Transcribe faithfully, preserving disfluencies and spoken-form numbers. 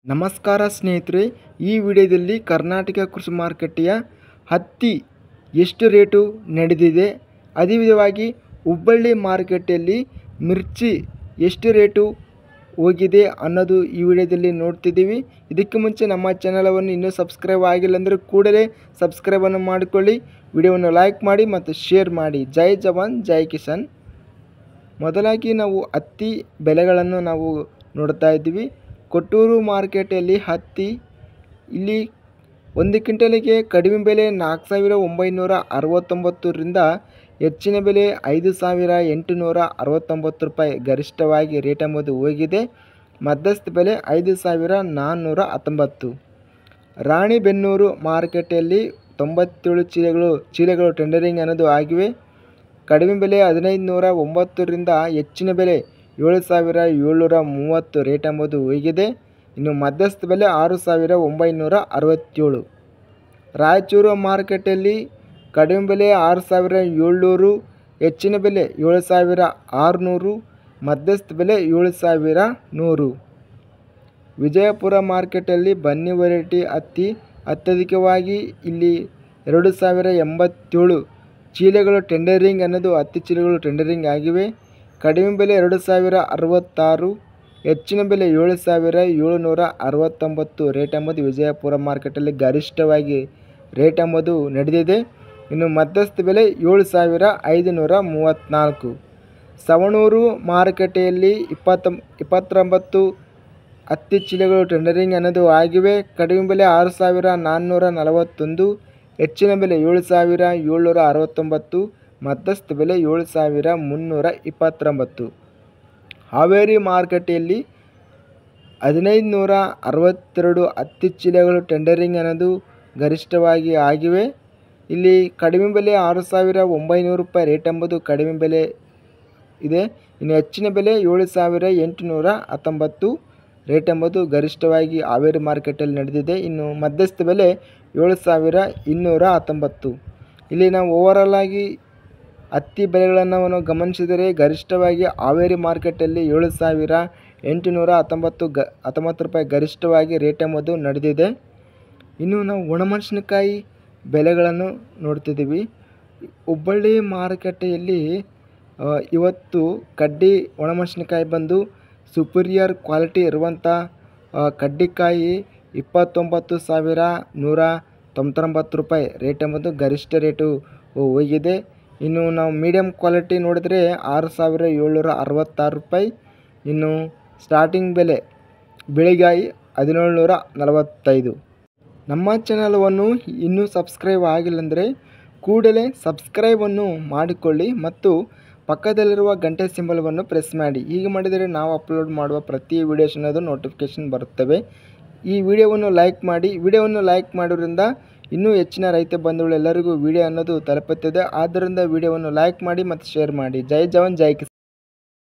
ನಮಸ್ಕಾರ ಸ್ನೇಹಿತರೆ, ಈ ವಿಡಿಯೋದಲ್ಲಿ ಕರ್ನಾಟಕ ಕೃಷಿ ಮಾರುಕಟ್ಟೆಯ ಹತ್ತಿ ಎಷ್ಟು ರೇಟು ನಡೆದಿದೆ, ಅದೇ ವಿಧವಾಗಿ ಹುಬ್ಬಳ್ಳಿ ಮಾರುಕಟ್ಟೆಯಲ್ಲಿ ಮಿರ್ಚಿ ಎಷ್ಟು ರೇಟು ಹೋಗಿದೆ ಅನ್ನೋದು ಈ ವಿಡಿಯೋದಲ್ಲಿ ನೋಡ್ತಿದ್ದೀವಿ. ಇದಕ್ಕೆ ಮುಂಚೆ ನಮ್ಮ ಚಾನಲವನ್ನು ಇನ್ನೂ ಸಬ್ಸ್ಕ್ರೈಬ್ ಆಗಿಲ್ಲ ಅಂದರೆ ಕೂಡಲೇ ಸಬ್ಸ್ಕ್ರೈಬನ್ನು ಮಾಡಿಕೊಳ್ಳಿ, ವಿಡಿಯೋವನ್ನು ಲೈಕ್ ಮಾಡಿ ಮತ್ತು ಶೇರ್ ಮಾಡಿ. ಜೈ ಜವಾನ್ ಜೈ ಕಿಸಾನ್. ಮೊದಲಾಗಿ ನಾವು ಹತ್ತಿ ಬೆಲೆಗಳನ್ನು ನಾವು ನೋಡ್ತಾ ಇದ್ದೀವಿ. ಕೊಟ್ಟೂರು ಮಾರುಕಟ್ಟೆಯಲ್ಲಿ ಹತ್ತಿ ಇಲ್ಲಿ ಒಂದು ಕ್ವಿಂಟಲಿಗೆ ಕಡಿಮೆ ಬೆಲೆ ನಾಲ್ಕು ಸಾವಿರ ಒಂಬೈನೂರ ಅರವತ್ತೊಂಬತ್ತರಿಂದ ಹೆಚ್ಚಿನ ಬೆಲೆ ಐದು ಸಾವಿರ ಎಂಟುನೂರ ಅರವತ್ತೊಂಬತ್ತು ರೂಪಾಯಿ ಗರಿಷ್ಠವಾಗಿ ರೇಟ್ ಎಂಬುದು ಹೋಗಿದೆ. ಮಧ್ಯಸ್ಥ ಬೆಲೆ ಐದು ಸಾವಿರ ನಾನ್ನೂರ ಹತ್ತೊಂಬತ್ತು. ರಾಣಿಬೆನ್ನೂರು ಮಾರುಕಟ್ಟೆಯಲ್ಲಿ ತೊಂಬತ್ತೇಳು ಚೀಲಗಳು ಚೀಲಗಳು ಟೆಂಡರಿಂಗ್ ಅನ್ನೋದು ಆಗಿವೆ. ಕಡಿಮೆ ಬೆಲೆ ಹದಿನೈದು ನೂರ ಒಂಬತ್ತರಿಂದ ಹೆಚ್ಚಿನ ಬೆಲೆ ಏಳು ಸಾವಿರ ಏಳ್ನೂರ ಮೂವತ್ತು ರೇಟ್ ಎಂಬುದು ಹೋಗಿದೆ. ಇನ್ನು ಮಧ್ಯಸ್ಥ ಬೆಲೆ ಆರು ಸಾವಿರ ಒಂಬೈನೂರ ಅರವತ್ತೇಳು. ರಾಯಚೂರು ಮಾರುಕಟ್ಟೆಯಲ್ಲಿ ಕಡಿಮೆ ಬೆಲೆ ಆರು ಸಾವಿರ ಏಳ್ನೂರು, ಹೆಚ್ಚಿನ ಬೆಲೆ ಏಳು ಸಾವಿರ ಆರುನೂರು, ಮಧ್ಯಸ್ಥ ಬೆಲೆ ಏಳು ಸಾವಿರ ನೂರು. ವಿಜಯಪುರ ಮಾರ್ಕೆಟಲ್ಲಿ ಬನ್ನಿ ವೆರೈಟಿ ಹತ್ತಿ ಅತ್ಯಧಿಕವಾಗಿ ಇಲ್ಲಿ ಎರಡು ಸಾವಿರ ಎಂಬತ್ತೇಳು ಚೀಲಗಳು ಟೆಂಡರಿಂಗ್ ಅನ್ನೋದು ಹತ್ತಿ ಚೀಲಗಳು ಟೆಂಡರಿಂಗ್ ಆಗಿವೆ. ಕಡಿಮೆ ಬೆಲೆ ಎರಡು ಸಾವಿರ ಅರವತ್ತಾರು, ಹೆಚ್ಚಿನ ಬೆಲೆ ಏಳು ಸಾವಿರ ಏಳುನೂರ ಅರವತ್ತೊಂಬತ್ತು ರೇಟ್ ಎಂಬುದು ವಿಜಯಪುರ ಮಾರ್ಕೆಟಲ್ಲಿ ಗರಿಷ್ಠವಾಗಿ ರೇಟ್ ಎಂಬುದು ನಡೆದಿದೆ. ಇನ್ನು ಮಧ್ಯಸ್ಥ ಬೆಲೆ ಏಳು ಸಾವಿರ ಐದುನೂರ ಮೂವತ್ತ್ನಾಲ್ಕು. ಸವಣೂರು ಮಾರುಕಟ್ಟೆಯಲ್ಲಿ ಇಪ್ಪತ್ತ ಇಪ್ಪತ್ತೊಂಬತ್ತು ಹತ್ತಿ ಚೀಲಗಳು ಟೆಂಡರಿಂಗ್ ಅನ್ನೋದು ಆಗಿವೆ. ಕಡಿಮೆ ಬೆಲೆ ಆರು ಸಾವಿರ ನಾನ್ನೂರ ನಲವತ್ತೊಂದು, ಹೆಚ್ಚಿನ ಬೆಲೆ ಏಳು ಸಾವಿರ ಏಳ್ನೂರ ಅರವತ್ತೊಂಬತ್ತು, ಮಧ್ಯಸ್ಥ ಬೆಲೆ ಏಳು ಸಾವಿರ ಮುನ್ನೂರ ಇಪ್ಪತ್ತೊಂಬತ್ತು. ಹಾವೇರಿ ಮಾರುಕಟ್ಟೆಯಲ್ಲಿ ಹದಿನೈದು ನೂರ ಅರವತ್ತೆರಡು ಹತ್ತಿ ಚೀಲಗಳು ಟೆಂಡರಿಂಗ್ ಅನ್ನೋದು ಗರಿಷ್ಠವಾಗಿ ಆಗಿವೆ. ಇಲ್ಲಿ ಕಡಿಮೆ ಬೆಲೆ ಆರು ಸಾವಿರ ಒಂಬೈನೂರು ರೂಪಾಯಿ ರೇಟ್ ಎಂಬುದು ಕಡಿಮೆ ಬೆಲೆ ಇದೆ. ಇನ್ನು ಹೆಚ್ಚಿನ ಬೆಲೆ ಏಳು ಸಾವಿರ ಎಂಟುನೂರ ಹತ್ತೊಂಬತ್ತು ರೇಟ್ ಎಂಬುದು ಗರಿಷ್ಠವಾಗಿ ಹಾವೇರಿ ಮಾರ್ಕೆಟಲ್ಲಿ ನಡೆದಿದೆ. ಇನ್ನು ಮಧ್ಯಸ್ಥ ಬೆಲೆ ಏಳು ಸಾವಿರ ಇನ್ನೂರ ಹತ್ತೊಂಬತ್ತು. ಇಲ್ಲಿ ನಾವು ಓವರಾಲ್ ಆಗಿ ಹತ್ತಿ ಬೆಲೆಗಳನ್ನು ನಾವು ಗಮನಿಸಿದರೆ ಗರಿಷ್ಠವಾಗಿ ಹಾವೇರಿ ಮಾರ್ಕೆಟಲ್ಲಿ ಏಳು ಸಾವಿರ ಎಂಟುನೂರ ಹತ್ತೊಂಬತ್ತು ಗ ಹತ್ತೊಂಬತ್ತು ರೂಪಾಯಿ ಗರಿಷ್ಠವಾಗಿ ರೇಟ್ ಎಂಬುದು ನಡೆದಿದೆ. ಇನ್ನು ನಾವು ಒಣಮೆಣಸಿನಕಾಯಿ ಬೆಲೆಗಳನ್ನು ನೋಡ್ತಿದ್ದೀವಿ. ಹುಬ್ಬಳ್ಳಿ ಮಾರುಕಟ್ಟೆಯಲ್ಲಿ ಇವತ್ತು ಕಡ್ಡಿ ಒಣಮೆಣಸಿನಕಾಯಿ ಬಂದು ಸುಪೀರಿಯರ್ ಕ್ವಾಲಿಟಿ ಇರುವಂಥ ಕಡ್ಡಿಕಾಯಿ ಇಪ್ಪತ್ತೊಂಬತ್ತು ಸಾವಿರ ನೂರ ತೊಂಬತ್ತೊಂಬತ್ತು ರೂಪಾಯಿ ರೇಟ್ ಎಂಬುದು ಗರಿಷ್ಠ ರೇಟು ಹೋಗಿದೆ. ಇನ್ನು ನಾವು ಮೀಡಿಯಮ್ ಕ್ವಾಲಿಟಿ ನೋಡಿದರೆ ಆರು ಸಾವಿರ ಏಳ್ನೂರ ಅರವತ್ತಾರು ರೂಪಾಯಿ. ಇನ್ನು ಸ್ಟಾರ್ಟಿಂಗ್ ಬೆಲೆ ಬಿಳಿಗಾಯಿ ಹದಿನೇಳು ನೂರ ನಲವತ್ತೈದು. ನಮ್ಮ ಚಾನಲವನ್ನು ಇನ್ನೂ ಸಬ್ಸ್ಕ್ರೈಬ್ ಆಗಿಲ್ಲಂದರೆ ಕೂಡಲೇ ಸಬ್ಸ್ಕ್ರೈಬನ್ನು ಮಾಡಿಕೊಳ್ಳಿ ಮತ್ತು ಪಕ್ಕದಲ್ಲಿರುವ ಗಂಟೆ ಸಿಂಬಲವನ್ನು ಪ್ರೆಸ್ ಮಾಡಿ. ಹೀಗೆ ಮಾಡಿದರೆ ನಾವು ಅಪ್ಲೋಡ್ ಮಾಡುವ ಪ್ರತಿ ವಿಡಿಯೋಸ್ ಅನ್ನೋದು ನೋಟಿಫಿಕೇಷನ್ ಬರುತ್ತವೆ. ಈ ವಿಡಿಯೋವನ್ನು ಲೈಕ್ ಮಾಡಿ. ವಿಡಿಯೋವನ್ನು ಲೈಕ್ ಮಾಡೋದ್ರಿಂದ ಇನ್ನೂ ಹೆಚ್ಚಿನ ರೈತ ಬಂಧುಗಳು ಎಲ್ಲರಿಗೂ ವಿಡಿಯೋ ಅನ್ನೋದು ತಲುಪುತ್ತದೆ. ಆದ್ದರಿಂದ ವಿಡಿಯೋವನ್ನು ಲೈಕ್ ಮಾಡಿ ಮತ್ತು ಶೇರ್ ಮಾಡಿ. ಜೈ ಜವಾನ್ ಜೈ ಕಿಸಾನ್.